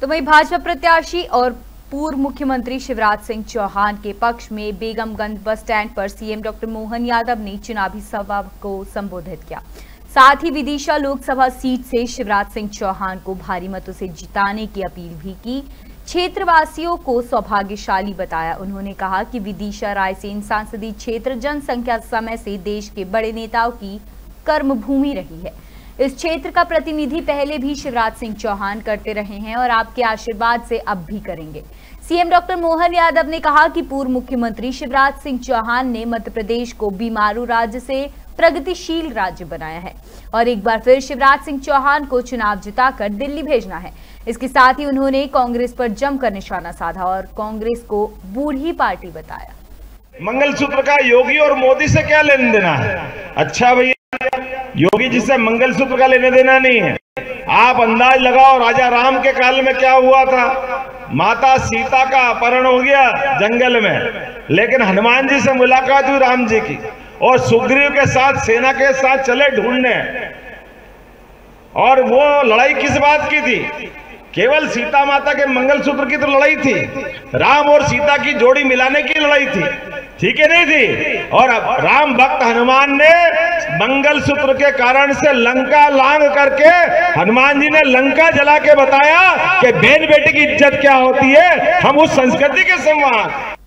तो वहीं भाजपा प्रत्याशी और पूर्व मुख्यमंत्री शिवराज सिंह चौहान के पक्ष में बेगमगंज बस स्टैंड पर सीएम डॉक्टर मोहन यादव ने चुनावी सभा को संबोधित किया। साथ ही विदिशा लोकसभा सीट से शिवराज सिंह चौहान को भारी मतों से जिताने की अपील भी की। क्षेत्रवासियों को सौभाग्यशाली बताया। उन्होंने कहा कि विदिशा रायसेन संसदीय क्षेत्र जनसंख्या समय से देश के बड़े नेताओं की कर्मभूमि रही है। इस क्षेत्र का प्रतिनिधि पहले भी शिवराज सिंह चौहान करते रहे हैं और आपके आशीर्वाद से अब भी करेंगे। सीएम डॉक्टर मोहन यादव ने कहा कि पूर्व मुख्यमंत्री शिवराज सिंह चौहान ने मध्य प्रदेश को बीमारू राज्य से प्रगतिशील राज्य बनाया है और एक बार फिर शिवराज सिंह चौहान को चुनाव जिताकर दिल्ली भेजना है। इसके साथ ही उन्होंने कांग्रेस पर जमकर निशाना साधा और कांग्रेस को बूढ़ी पार्टी बताया। मंगलसूत्र का योगी और मोदी से क्या लेना देना है? अच्छा भैया, योगी जी से मंगलसूत्र का लेने देना नहीं है। आप अंदाज लगाओ राजा राम के काल में क्या हुआ था। माता सीता का अपहरण हो गया जंगल में, लेकिन हनुमान जी से मुलाकात हुई राम जी की और सुग्रीव के साथ सेना के साथ चले ढूंढने। और वो लड़ाई किस बात की थी? केवल सीता माता के मंगलसूत्र की तो लड़ाई थी, राम और सीता की जोड़ी मिलाने की लड़ाई थी, ठीक है नहीं थी? और अब राम भक्त हनुमान ने मंगलसूत्र के कारण से लंका लांग करके हनुमान जी ने लंका जला के बताया कि बहन बेटी की इज्जत क्या होती है। हम उस संस्कृति के संवाद